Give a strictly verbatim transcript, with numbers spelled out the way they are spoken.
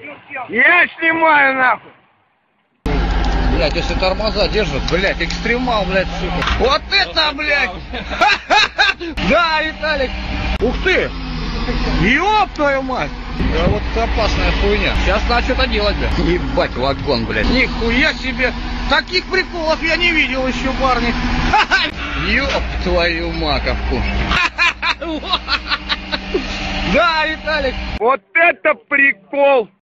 Я снимаю нахуй. Блять, если тормоза держат, блять, экстремал, блять, сука. Вот это, блять! Да, Виталик! Ух ты! Ёб твою мать! Да вот это опасная хуйня. Сейчас надо что-то делать, блядь. Ебать, вагон, блядь. Нихуя себе! Таких приколов я не видел еще, парни. Ёб твою маковку. Да, Виталик! Вот это прикол.